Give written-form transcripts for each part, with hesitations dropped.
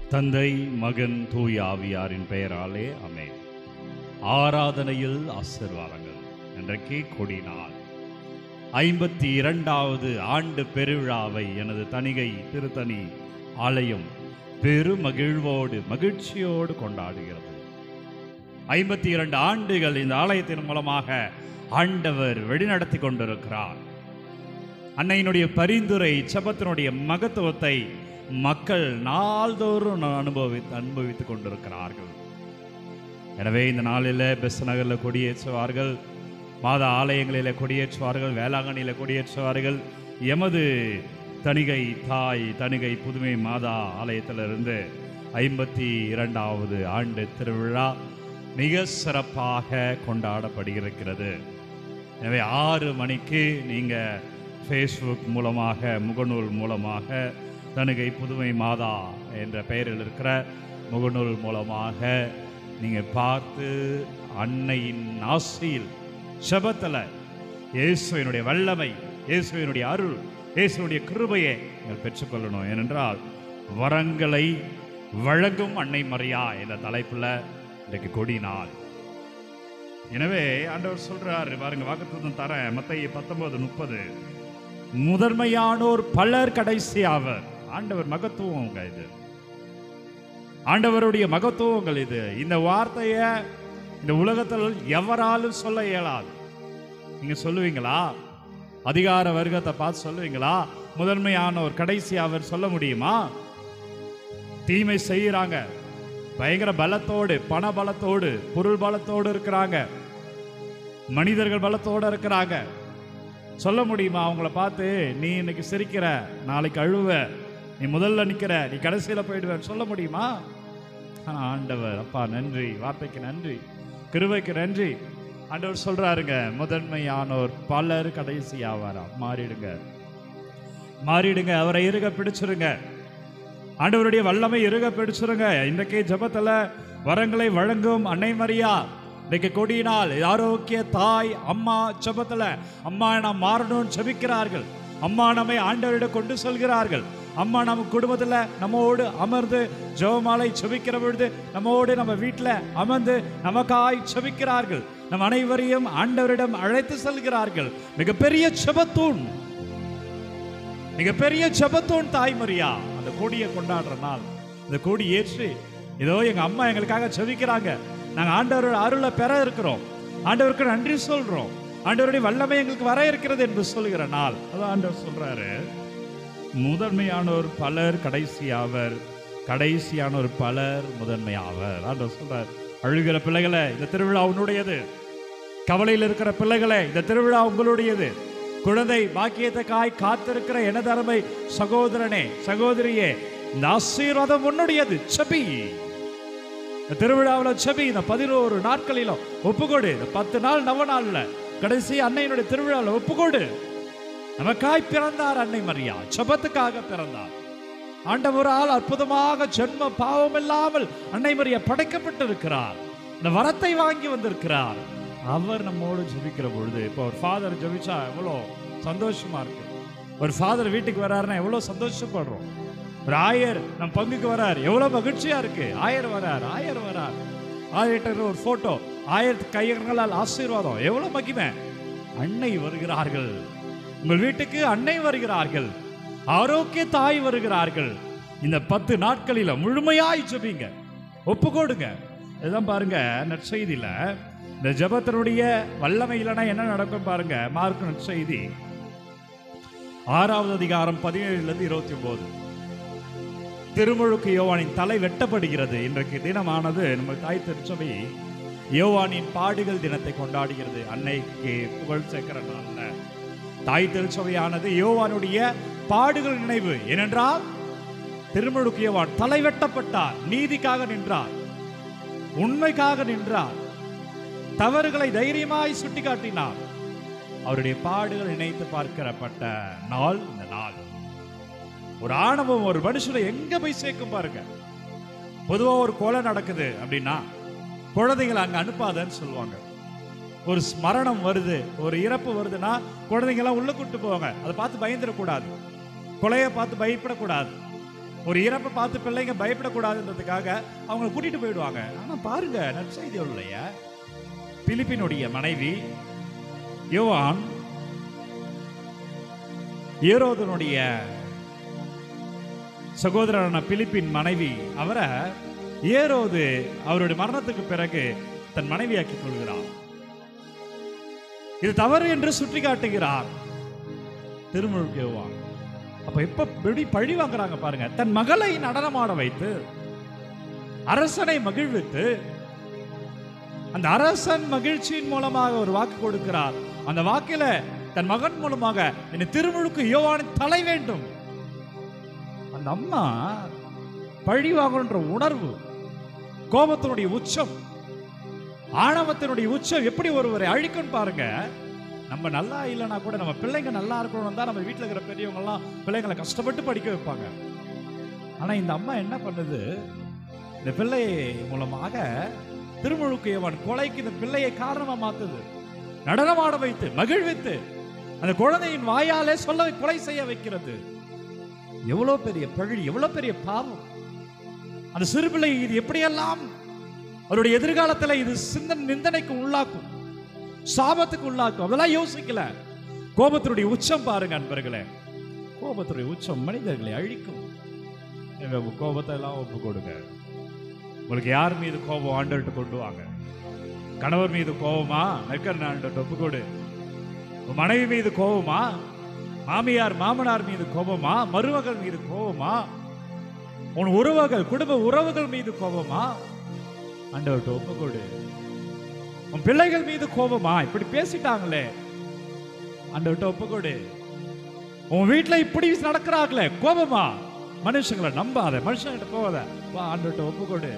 தந்தை, மகன், தூய ஆவியாரின் பெயராலே ஆமென். ஆராதனையில் ஆசீர்வாதங்கள். இன்றைக்கு கொடிநாள் 52வது ஆண்டு பெருவிழாவை எனது தணிகை திருத்தணி ஆலயம் பெருமகிழ்வோடு மகிழ்ச்சியோடு கொண்டாடுகிறது. 52 ஆண்டுகள் இந்த ஆலயத்தின் மூலமாக ஆண்டவர் வழிநடத்தி கொண்டிருக்கிறார். அன்னையினுடைய பரிந்துரை செபத்தினுடைய மகத்துவத்தை மக்கள் நாள்தோறும் அனுபவித்துக் கொண்டிருக்கிறார்கள். எனவே இந்த நாளில் பெஸ்ட் நகரில் கொடியேற்றுவார்கள், மாதா ஆலயங்களில் கொடியேற்றுவார்கள், வேளாங்கண்ணியில் கொடியேற்றுவார்கள். எமது தணிகை தாய் தணிகை புதுமை மாதா ஆலயத்திலிருந்து 52வது ஆண்டு திருவிழா மிக சிறப்பாக கொண்டாடப்படுகிறது. எனவே 6 மணிக்கு நீங்கள் ஃபேஸ்புக் மூலமாக, முகநூல் மூலமாக, தணிகை புதுமை மாதா என்ற பெயரில் இருக்கிற முகநூல் மூலமாக நீங்கள் பார்த்து அன்னையின் ஆசையில் செபத்தில் இயேசுவினுடைய வல்லமை, இயேசுவினுடைய அருள், இயேசுவினுடைய கிருபையை நீங்கள் பெற்றுக்கொள்ளணும். ஏனென்றால் வரங்களை வழங்கும் அன்னை மரியா என்ற தலைப்பில் இன்றைக்கு கொடி நாள். எனவே ஆண்டவர் சொல்றாரு பாருங்க, வாக்குத்தத்தம் தரேன். மத்தேயு 19:30 முதன்மையானோர் பலர் கடைசி ஆவர். ஆண்டவர் மகத்துவம் இது, ஆண்டவருடைய மகத்துவங்கள் இது. இந்த வார்த்தையை இந்த உலகத்தில் எவராலும் சொல்ல இயலாது. நீங்க சொல்லுவீங்களா? அதிகார வர்க்கத்தை பார்த்து சொல்லுவீங்களா? முதன்மையானோர் கடைசி ஆவர் சொல்ல முடியுமா? தீமை செய்யறாங்க, பயங்கர பலத்தோடு, பண பலத்தோடு, பொருள் பலத்தோடு இருக்கிறாங்க, மனிதர்கள் பலத்தோடு இருக்கிறாங்க. சொல்ல முடியுமா அவங்கள பார்த்து நீ இன்னைக்கு சிரிக்கிற, நாளைக்கு அழுவ, நீ முதல்ல நிற்கிற, நீ கடைசியில் போயிடுவ சொல்ல முடியுமா? ஆனால் ஆண்டவர், அப்பா நன்றி, வார்த்தைக்கு நன்றி, கிருபைக்கு நன்றி. ஆண்டவர் சொல்றாருங்க, முதன்மையானோர் பலர் கடைசி ஆவாரா. மாறிடுங்க, மாறிடுங்க, அவரை இறுக பிடிச்சிருங்க, ஆண்டவருடைய வல்லமை இறுக பிடிச்சிருங்க. இன்றைக்கு ஜெபத்தில் வரங்களை வழங்கும் அன்னை மரியா இன்னைக்கு கொடியினால் ஆரோக்கிய தாய் அம்மா ஜெபத்தில் அம்மா நாம் மாறணும்னு ஜெபிக்கிறார்கள். அம்மா நம்மை ஆண்டவரிடம் கொண்டு செல்கிறார்கள். அம்மா நம்ம குடும்பத்தில் நம்மோடு அமர்ந்து ஜெபமாலை ஜெபிக்கிற பொழுது நம்மோடு நம்ம வீட்டில் அமர்ந்து நமக்காய் ஜெபிக்கிறார்கள். நம் அனைவரையும் ஆண்டவரிடம் அழைத்து செல்கிறார்கள். மிகப்பெரிய ஜெபத்தூண், மிகப்பெரிய ஜெபத்தூண் தாய் மரியா. அந்த கொடியை கொண்டாடுற நாள், இந்த கொடி ஏற்றி இதோ எங்க அம்மா எங்களுக்காக ஜெபிக்கிறாங்க, நாங்கள் ஆண்டவரோட அருளை பெற இருக்கிறோம், ஆண்டவருக்கு நன்றி சொல்றோம், ஆண்டவருடைய வல்லமை எங்களுக்கு வர இருக்கிறது என்று சொல்லுகிற நாள். அதான் ஆண்டவர் சொல்றாரு, முதன்மையானோர் பலர் கடைசியாவர், கடைசியானோர் பலர் முதன்மையாவர். ஆண்டவர் சொல்றார், அழுகிற பிள்ளைகளை இந்த திருவிழா உன்னுடையது, கவலையில் இருக்கிற பிள்ளைகளை இந்த திருவிழா உங்களுடையது, குழந்தை பாக்கியத்துக்காய் காத்திருக்கிற எனது அருமை சகோதரனே சகோதரியே, இந்த ஆசீர்வாதம் உன்னுடையது. செபி, திருவிழாவில் செபி. இந்த 11 நாட்களிலும் ஒப்புக்கொடு. இந்த 10 நாள் நவ நாள்ல கடைசி அன்னையினுடைய திருவிழாவில் ஒப்புக்கொடு. நமக்காய் பிறந்தார் அன்னை மரியா, ஜெபத்துக்காக பிறந்தார். ஆண்டவரால் அற்புதமாக ஜென்ம பாவம் இல்லாமல் அன்னை மரியா படைக்கப்பட்டிருக்கிறார். இந்த வரத்தை வாங்கி வந்திருக்கிறார். அவர் நம்மோடு ஜெபிக்கிற பொழுது, இப்போ ஒரு ஃபாதர் ஜெபிச்சா எவ்வளோ சந்தோஷமா இருக்கு. ஒரு ஃபாதர் வீட்டுக்கு வர்றாருன்னா எவ்வளோ சந்தோஷப்படுறோம். ஒரு ஆயர் நம் பங்குக்கு வரார், எவ்வளவு மகிழ்ச்சியா இருக்கு. ஆயர் வரார், ஆயர் வரார், ஆயர்கிட்ட ஒரு போட்டோ, ஆயர் கையங்களால் ஆசீர்வாதம், எவ்வளவு மகிமை. அன்னை வருகிறார்கள், உங்கள் வீட்டுக்கு அன்னை வருகிறார்கள், ஆரோக்கிய தாய் வருகிறார்கள். இந்த 10 நாட்களில முழுமையாய் ஜெபிங்க, ஒப்பு கொடுங்க. இதுதான் பாருங்க நற்செய்தியில இந்த ஜெபத்தினுடைய வல்லமை இல்லைன்னா என்ன நடக்கும் பாருங்க. மார்க் நற்செய்தி 6வது அதிகாரம் 17-29. திருமுழுக்கு யோவானின் தலை வெட்டப்படுகிறது. இன்றைக்கு தினமானது நம்ம தாய் திருச்சபை யோவானின் பாடுகள் தினத்தை கொண்டாடுகிறது. அன்னைக்கு புகழ் சேர்க்கிற நாள்ல தாய் திருச்சபையானது யோவானுடைய பாடுகள் நினைவு. ஏனென்றால் திருமுழுக்கு யோவான் தலை வெட்டப்பட்டார், நீதிக்காக நின்றார், உண்மைக்காக நின்றார், தவறுகளை தைரியமாய் சுட்டி காட்டினார். அவருடைய பாடுகள் நினைத்து பார்க்கப்பட்ட நாள் இந்த நாள். ஒரு ஆணவம் ஒரு மனுஷனை எங்க போய் சேர்க்கும் பாருங்க. பொதுவா ஒரு கொலை நடக்குது அப்படின்னா குழந்தைகளை அங்க அனுப்பாதன்னு சொல்லுவாங்க. ஒரு மரணம் வருது, ஒரு இறப்பு வருதுன்னா குழந்தைங்கெல்லாம் உள்ள கூட்டு போவாங்க. அதை பார்த்து பயந்துடக்கூடாது, கொலையை பார்த்து பயப்படக்கூடாது. ஒரு இறப்பை பார்த்து பிள்ளைங்க பயப்படக்கூடாதுன்றதுக்காக அவங்களை கூட்டிட்டு போயிடுவாங்க. ஆனா பாருங்க, நற்செய்தி இல்லையா, பிலிப்பினுடைய மனைவி யோவான் ஏரோதனுடைய சகோதரனான பிலிப்பின் மனைவி, அவரை ஏரோது அவருடைய மரணத்துக்கு பிறகு தன் மனைவியாக்கிக் கொள்கிறார். இது தவறு என்று சுட்டி காட்டுகிறார் திருமுழுக்கு யோவான். அப்ப எப்ப பழி வாங்குறாங்க பாருங்க. தன் மகளை நடனமாட வைத்து அரசனை மகிழ்வித்து, அந்த அரசன் மகிழ்ச்சியின் மூலமாக ஒரு வாக்கு கொடுக்கிறார். அந்த வாக்கில தன் மகன் மூலமாக இந்த திருமுழுக்கு யோவானின் தலை வேண்டும். அந்த அம்மா பழி வாங்கன்ற உணர்வு, கோபத்தினுடைய உச்சம், ஆணவத்தினுடைய உச்சம் எப்படி ஒருவரை அழிக்கும் பாருங்க. நம்ம நல்லா இல்லைன்னா கூட நம்ம பிள்ளைங்க நல்லா இருக்கணும் தான் நம்ம வீட்டில் இருக்கிற பெரியவங்க எல்லாம் பிள்ளைங்களை கஷ்டப்பட்டு படிக்க வைப்பாங்க. ஆனா இந்த அம்மா என்ன பண்ணுது, இந்த பிள்ளை மூலமாக திருமுழுக்கு யோவான் கொலைக்கு இந்த பிள்ளையை காரணமா மாத்துது. நடனமாட வைத்து மகிழ்வித்து அந்த குழந்தையின் வாயாலே சொல்ல கொலை செய்ய வைக்கிறது. எவ்வளவு பெரிய பழி, எவ்வளவு பெரிய பாவம். அந்த சிறு பிள்ளை இது எப்படியெல்லாம் அவருடைய எதிர்காலத்தில் இது நிந்தனைக்கு உள்ளாக்கும், சாபத்துக்கு உள்ளாக்கும். அதெல்லாம் யோசிக்கல. கோபத்தினுடைய உச்சம் பாருங்க அன்பர்களே, கோபத்தினுடைய உச்சம் மனிதர்களை அழிக்கும். கோபத்தை எல்லாம் ஒப்பு கொடுங்க. உங்களுக்கு யார் மீது கோபம் ஆண்டவர்கிட்ட கொண்டு வாங்க. கணவர் மீது கோபமா, நெக்கர் ஆண்டவர்கிட்ட ஒப்பு கொடு. மனைவி மீது கோபமா, மாமியார் மாமனார் மீது கோபமா, மருமகள் மீது கோபமா, உன் உறவுகள் குடும்ப உறவுகள் மீது கோபமா, ஆண்டவர்கிட்ட ஒப்பு கொடு. உன் பிள்ளைகள் மீது கோபமா, இப்படி பேசிட்டாங்களே, ஆண்டவர்கிட்ட ஒப்பு கொடு. உன் வீட்டுல இப்படி நடக்கிறாங்களே கோபமா, மனுஷங்களை நம்பாத, மனுஷங்கிட்ட போகாத, வா ஆண்டவர்கிட்ட ஒப்பு கொடு.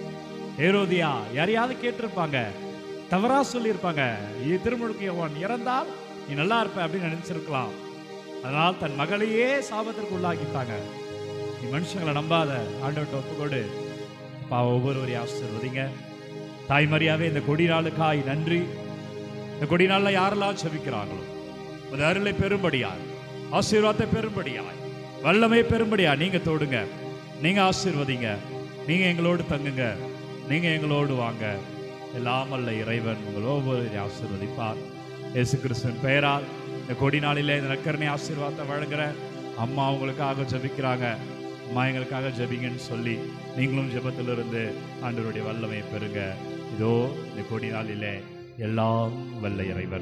ஏரோதியா யாரையாவது கேட்டிருப்பாங்க, தவறா சொல்லியிருப்பாங்க, திருமுழுக்கு யோவான் இறந்தால் நீ நல்லா இருப்ப அப்படின்னு நினைச்சிருக்கலாம். அதனால் தன் மகளையே சாபத்திற்கு உள்ளாக்கிட்டாங்க. நீ மனுஷங்களை நம்பாத, ஆண்டவர்கிட்ட ஒப்பு கொடு. ஒவ்வொருவரையும் ஆசீர்வதிங்க. தாய்மரியாவே இந்த கொடி நாளுக்காய் நன்றி. இந்த கொடி நாள்ல யாரெல்லாம் செபிக்கிறாங்களோ அது அருளை பெரும்படியாய், ஆசீர்வாதத்தை பெரும்படியாய், வல்லமை பெரும்படியாய் நீங்க தொடுங்க, நீங்க ஆசீர்வதிங்க, நீங்க எங்களோடு தங்குங்க, நீங்க எங்களோடு வாங்க. எல்லாம் அல்ல இறைவன் உங்கள் ஒவ்வொருவரையும் ஆசீர்வதிப்பார். இயேசு கிறிஸ்துவின் பெயரால் இந்த கொடி நாளிலே இந்த நற்கருணை ஆசீர்வாதத்தை வழங்குற அம்மா உங்களுக்காக ஜெபிக்கிறாங்க. அம்மா எங்களுக்காக ஜெபிங்கன்னு சொல்லி நீங்களும் ஜெபத்திலிருந்து ஆண்டவருடைய வல்லமையை பெறுங்க. இதோ இந்த கொடி நாளிலே எல்லாம் வல்ல இறைவன்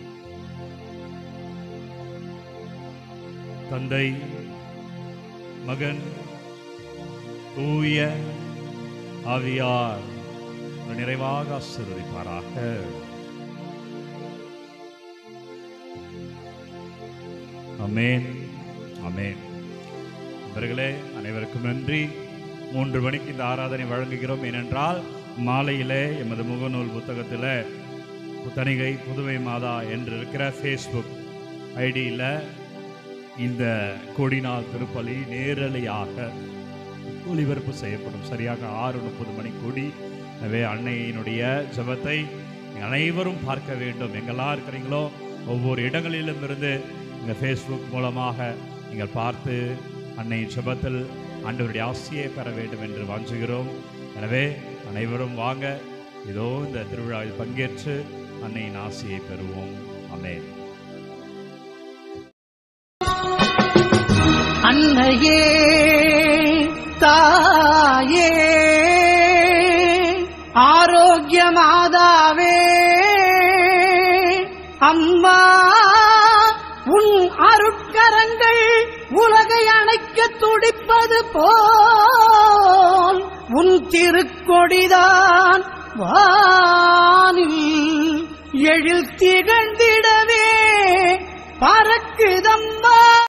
தந்தை, மகன், தூய ஆவியார் நிறைவாக ஆசீர்வதிப்பாராக. ஆமென், ஆமென். நண்பர்களே, அனைவருக்கும் நன்றி. 3 மணிக்கு இந்த ஆராதனை வழங்குகிறோம். ஏனென்றால் மாலையிலே எமது முகநூல் புத்தகத்தில் புத்தணிகை புதுவை மாதா என்று இருக்கிற ஃபேஸ்புக் ஐடியில் இந்த கொடிநாள் திருப்பலி நேரலையாக ஒளிபரப்பு செய்யப்படும். சரியாக 6:30 மணி கூடி. எனவே அன்னையினுடைய ஜெபத்தை அனைவரும் பார்க்க வேண்டும். எங்கெல்லாம் இருக்கிறீங்களோ ஒவ்வொரு இடங்களிலும் இருந்து எங்கள் ஃபேஸ்புக் மூலமாக நீங்கள் பார்த்து அன்னையின் ஜெபத்தில் ஆண்டவருடைய ஆசியை பெற வேண்டும் என்று வாஞ்சுகிறோம். எனவே அனைவரும் வாங்க, இதோ இந்த திருவிழாவில் பங்கேற்று அன்னையின் ஆசியை பெறுவோம். ஆமென். அன்னையே தாயே ஆரோக்கிய மாதாவே அம்மா, உன் அருட்கரங்கள் உலகை அணைக்க துடிப்பது போல் உன் திருக்கொடிதான் வானில் எழில் திகழ்ந்திடவே பறக்குதம்மா.